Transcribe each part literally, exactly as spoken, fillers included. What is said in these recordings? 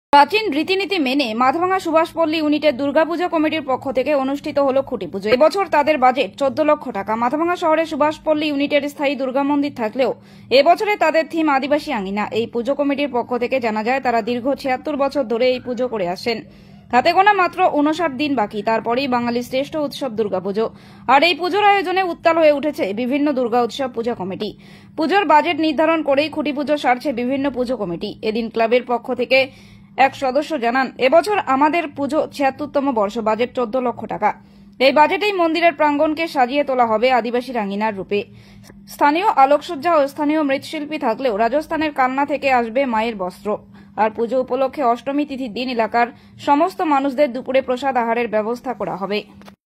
প্রাচীন রীতিনীতি মেনে মাথাভাঙা সুভাষপল্লী ইউনিটের দুর্গাপূজা কমিটির পক্ষ থেকে অনুষ্ঠিত হল খুঁটি পুজো। এবছর তাদের বাজেট চোদ্দ লক্ষ টাকা। মাথাভাঙা শহরে সুভাষপল্লী ইউনিটের স্থায়ী দুর্গা মন্দির থাকলেও এবছরে তাদের থিম আদিবাসী আঙিনা। এই পুজো কমিটির পক্ষ থেকে জানা যায় তারা দীর্ঘ ছিয়াত্তর বছর ধরে এই পুজো করে আসেন। হাতে গোনা মাত্র উনষাট দিন বাকি, তারপরেই বাঙালির শ্রেষ্ঠ উৎসব দুর্গাপুজো। আর এই পুজোর আয়োজনে উত্তাল হয়ে উঠেছে বিভিন্ন দুর্গা উৎসব পূজা কমিটি। পুজোর বাজেট নির্ধারণ করেই খুঁটি পুজো সারছে বিভিন্ন পুজো কমিটি। এদিন ক্লাবের পক্ষ থেকে এক সদস্য জানান, এবছর আমাদের পুজো ছিয়াত্তরতম বর্ষ, বাজেট চোদ্দ লক্ষ টাকা। এই বাজেটেই মন্দিরের প্রাঙ্গণকে সাজিয়ে তোলা হবে আদিবাসী রাঙ্গিনার রূপে। স্থানীয় আলোকসজ্জা ও স্থানীয় মৃৎশিল্পী থাকলেও রাজস্থানের কালনা থেকে আসবে মায়ের বস্ত্র। আর পুজো উপলক্ষে অষ্টমী তিথির দিন এলাকার সমস্ত মানুষদের দুপুরে প্রসাদ আহারের ব্যবস্থা করা হবে।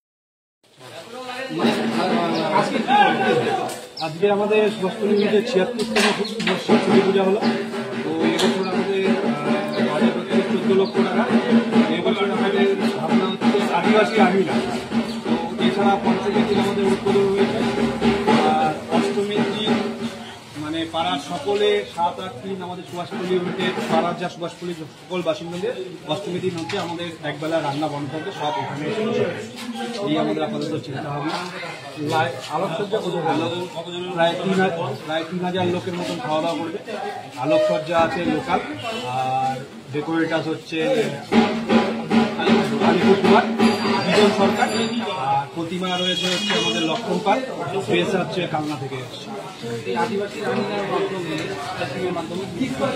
আজকে আমাদের সুভাষপল্লী ইউনিটের ছিয়াত্তরতম বর্ষ ছুটি পূজা হলো। তো এবছর আমাদের বাজেট হচ্ছে চোদ্দ লক্ষ টাকা। এবছর আমাদের ভাবনা হচ্ছে আদিবাসী আঙিনা। তো এছাড়া পঞ্চমীর দিন আমাদের উদ্বোধন হয়েছে। আর অষ্টমীর দিন মানে পাড়ার সকলে সাত আট দিন আমাদের সুভাষপল্লী ইউনিটের পাড়ার যা সুভাষপল্লীর সকল বাসিন্দাদের অষ্টমী দিন হচ্ছে আমাদের একবেলা রান্না বন্ধ হবে, সব এখানে এই আমাদের আপাতত চিন্তা ভাবনা। আলোকসজ্জা প্রায় তিন প্রায় তিন হাজার লোকের মতন খাওয়া দাওয়া করবে। আলোকসজ্জা আছে লোকাল, আর ডেকোরেটার্স হচ্ছে আলিপুর কুমার, বিজন সরকার, আর প্রতিমা রয়েছে হচ্ছে আমাদের লক্ষণ পাল, ফেস হচ্ছে কালনা থেকে এসছে। এই আদিবাসী রান্নার মাধ্যমে মাধ্যমে কি করতে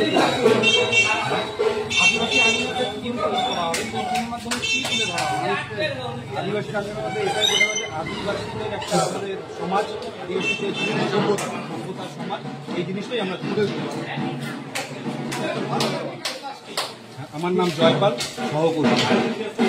আদিবাসী রান্নার স্কিম করা হবে, স্কিমের মাধ্যমে কি তুলে ধরা হবে? আদিবাসী রান্নার মধ্যে এটাই বোঝা যায় যে আদিবাসীদের একটা আমাদের সমাজ, আদিবাসীদের সভ্যতা সভ্যতার সমাজ, এই জিনিসটাই আমরা তুলে ধরবো। আমার নাম জয়পাল, সহকর্মী।